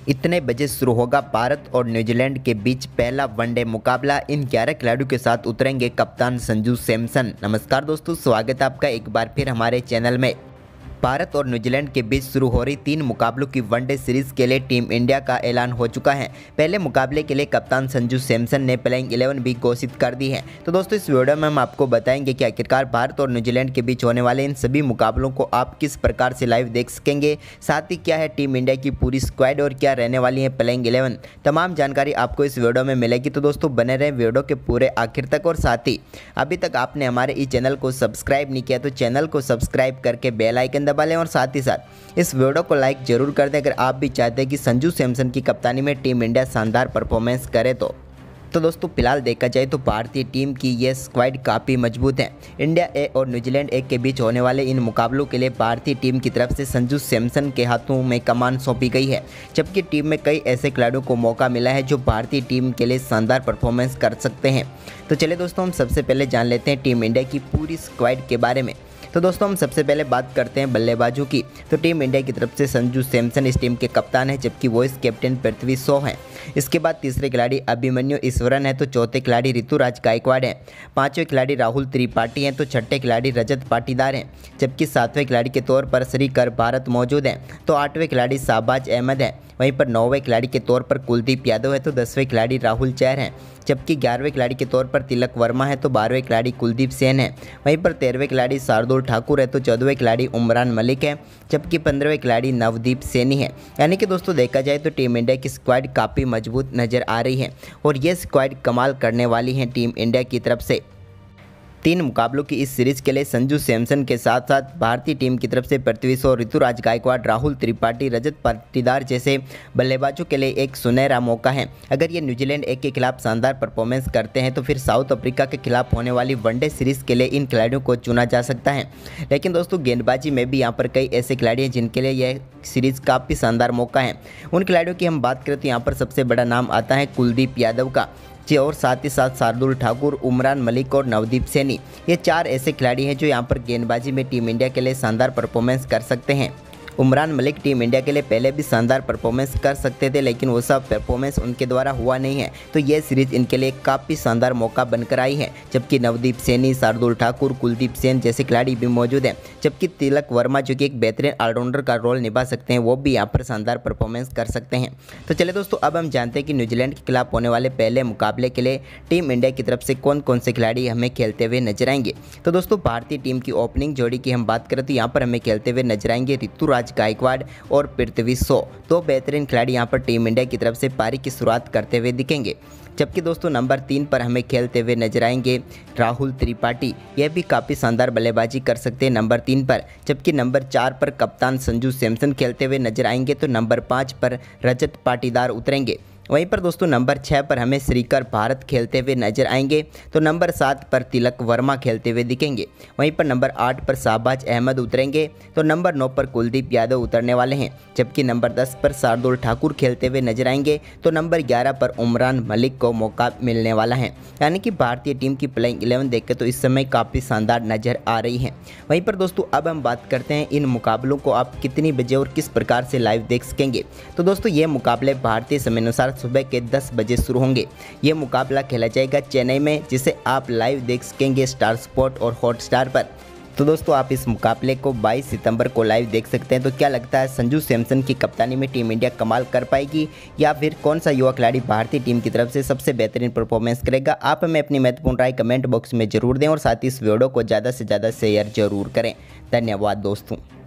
इतने बजे शुरू होगा भारत और न्यूजीलैंड के बीच पहला वनडे मुकाबला। इन 11 खिलाड़ियों के साथ उतरेंगे कप्तान संजू सैमसन। नमस्कार दोस्तों, स्वागत है आपका एक बार फिर हमारे चैनल में। भारत और न्यूजीलैंड के बीच शुरू हो रही 3 मुकाबलों की वनडे सीरीज के लिए टीम इंडिया का ऐलान हो चुका है। पहले मुकाबले के लिए कप्तान संजू सैमसन ने प्लेइंग 11 भी घोषित कर दी है। तो दोस्तों इस वीडियो में हम आपको बताएंगे कि आखिरकार भारत और न्यूजीलैंड के बीच होने वाले इन सभी मुकाबलों को आप किस प्रकार से लाइव देख सकेंगे, साथ ही क्या है टीम इंडिया की पूरी स्क्वाड और क्या रहने वाली है प्लेइंग 11। तमाम जानकारी आपको इस वीडियो में मिलेगी। तो दोस्तों बने रहें वीडियो के पूरे आखिर तक। और साथ ही अभी तक आपने हमारे इस चैनल को सब्सक्राइब नहीं किया तो चैनल को सब्सक्राइब करके बेल आइकन दबा लें और साथ ही साथ इस वीडियो को लाइक जरूर कर दें अगर आप भी चाहते हैं कि संजू सैमसन की कप्तानी में टीम इंडिया शानदार परफॉर्मेंस करे। तो दोस्तों फिलहाल देखा जाए तो भारतीय टीम की ये स्क्वाड काफ़ी मजबूत है। इंडिया ए और न्यूजीलैंड ए के बीच होने वाले इन मुकाबलों के लिए भारतीय टीम की तरफ से संजू सैमसन के हाथों में कमान सौंपी गई है, जबकि टीम में कई ऐसे खिलाड़ियों को मौका मिला है जो भारतीय टीम के लिए शानदार परफॉर्मेंस कर सकते हैं। तो चलिए दोस्तों हम सबसे पहले जान लेते हैं टीम इंडिया की पूरी स्क्वाड के बारे में। तो दोस्तों हम सबसे पहले बात करते हैं बल्लेबाजों की। तो टीम इंडिया की तरफ से संजू सैमसन इस टीम के कप्तान है, जबकि वाइस कैप्टन पृथ्वी शॉ हैं। इसके बाद तीसरे खिलाड़ी अभिमन्यु ईश्वरन है, तो चौथे खिलाड़ी ऋतुराज गायकवाड़ हैं। पांचवें खिलाड़ी राहुल त्रिपाठी हैं, तो छठे खिलाड़ी रजत पाटीदार हैं। जबकि सातवें खिलाड़ी के तौर पर श्रीकर भारत मौजूद हैं, तो आठवें खिलाड़ी शाहबाज अहमद हैं। वहीं पर 9वें खिलाड़ी के तौर पर कुलदीप यादव है, तो 10वें खिलाड़ी राहुल चहर हैं। जबकि 11वें खिलाड़ी के तौर पर तिलक वर्मा है, तो 12वें खिलाड़ी कुलदीप सेन है। वहीं पर 13वें खिलाड़ी शार्दुल ठाकुर है, तो 14वें खिलाड़ी उमरान मलिक है। जबकि 15वें खिलाड़ी नवदीप सैनी है। यानी कि दोस्तों देखा जाए तो टीम इंडिया की स्क्वाड काफ़ी मजबूत नज़र आ रही है और ये स्क्वाड कमाल करने वाली है टीम इंडिया की तरफ से। 3 मुकाबलों की इस सीरीज के लिए संजू सैमसन के साथ साथ भारतीय टीम की तरफ से पृथ्वी शॉ, ऋतुराज गायकवाड़, राहुल त्रिपाठी, रजत पाटीदार जैसे बल्लेबाजों के लिए एक सुनहरा मौका है। अगर ये न्यूजीलैंड ए के खिलाफ शानदार परफॉर्मेंस करते हैं तो फिर साउथ अफ्रीका के खिलाफ होने वाली वनडे सीरीज के लिए इन खिलाड़ियों को चुना जा सकता है। लेकिन दोस्तों गेंदबाजी में भी यहाँ पर कई ऐसे खिलाड़ी हैं जिनके लिए यह सीरीज काफ़ी शानदार मौका है। उन खिलाड़ियों की हम बात करें तो यहाँ पर सबसे बड़ा नाम आता है कुलदीप यादव का और साथ ही साथ शार्दुल ठाकुर, उमरान मलिक और नवदीप सैनी। ये 4 ऐसे खिलाड़ी हैं जो यहाँ पर गेंदबाजी में टीम इंडिया के लिए शानदार परफॉर्मेंस कर सकते हैं। उमरान मलिक टीम इंडिया के लिए पहले भी शानदार परफॉर्मेंस कर सकते थे, लेकिन वो सब परफॉर्मेंस उनके द्वारा हुआ नहीं है, तो ये सीरीज़ इनके लिए काफ़ी शानदार मौका बनकर आई है। जबकि नवदीप सैनी, शार्दुल ठाकुर, कुलदीप सेन जैसे खिलाड़ी भी मौजूद हैं। जबकि तिलक वर्मा जो कि एक बेहतरीन ऑलराउंडर का रोल निभा सकते हैं, वो भी यहाँ पर शानदार परफॉर्मेंस कर सकते हैं। तो चलिए दोस्तों अब हम जानते हैं कि न्यूजीलैंड के खिलाफ होने वाले पहले मुकाबले के लिए टीम इंडिया की तरफ से कौन कौन से खिलाड़ी हमें खेलते हुए नजर आएंगे। तो दोस्तों भारतीय टीम की ओपनिंग जोड़ी की हम बात करें तो यहाँ पर हमें खेलते हुए नजर आएंगे ऋतुराज गायकवाड़ और पृथ्वी शॉ। 2 बेहतरीन खिलाड़ी यहाँ पर टीम इंडिया की तरफ से पारी की शुरुआत करते हुए दिखेंगे। जबकि दोस्तों नंबर 3 पर हमें खेलते हुए नजर आएंगे राहुल त्रिपाठी। यह भी काफ़ी शानदार बल्लेबाजी कर सकते हैं नंबर 3 पर। जबकि नंबर 4 पर कप्तान संजू सैमसन खेलते हुए नजर आएंगे, तो नंबर 5 पर रजत पाटीदार उतरेंगे। वहीं पर दोस्तों नंबर 6 पर हमें श्रीकर भारत खेलते हुए नजर आएंगे, तो नंबर 7 पर तिलक वर्मा खेलते हुए दिखेंगे। वहीं पर नंबर 8 पर शाहबाज अहमद उतरेंगे, तो नंबर 9 पर कुलदीप यादव उतरने वाले हैं। जबकि नंबर 10 पर शार्दुल ठाकुर खेलते हुए नजर आएंगे, तो नंबर 11 पर उमरान मलिक को मौका मिलने वाला है। यानी कि भारतीय टीम की प्लेइंग 11 देखें तो इस समय काफ़ी शानदार नज़र आ रही है। वहीं पर दोस्तों अब हम बात करते हैं इन मुकाबलों को आप कितनी बजे और किस प्रकार से लाइव देख सकेंगे। तो दोस्तों ये मुकाबले भारतीय समय अनुसार सुबह के 10 बजे शुरू होंगे। ये मुकाबला खेला जाएगा चेन्नई में, जिसे आप लाइव देख सकेंगे स्टार स्पोर्ट और हॉटस्टार पर। तो दोस्तों आप इस मुकाबले को 22 सितंबर को लाइव देख सकते हैं। तो क्या लगता है संजू सैमसन की कप्तानी में टीम इंडिया कमाल कर पाएगी या फिर कौन सा युवा खिलाड़ी भारतीय टीम की तरफ से सबसे बेहतरीन परफॉर्मेंस करेगा? आप हमें अपनी महत्वपूर्ण राय कमेंट बॉक्स में जरूर दें और साथ ही इस वीडियो को ज़्यादा से ज़्यादा शेयर जरूर करें। धन्यवाद दोस्तों।